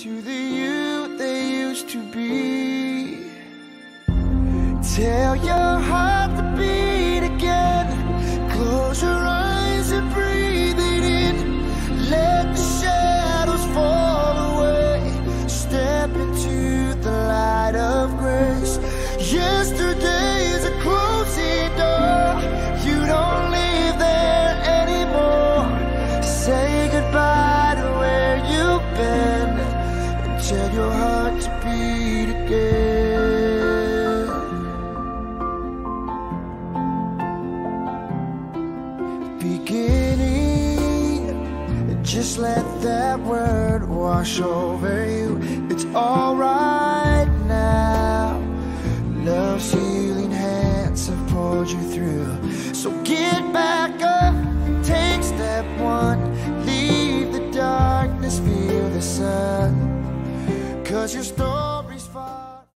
to the you they used to be. Tell your heart to beat again. Close your eyes and breathe it in. Let the shadows fall away. Step into the light of grace. Yesterday's a closing door. You don't live there anymore. Say goodbye to where you've been and tell your heart to beat again. Beginning, just let that word wash over you. It's alright now. Love's healing hands have pulled you through. So get back up, take step one. Leave the darkness, feel the sun. 'Cause your story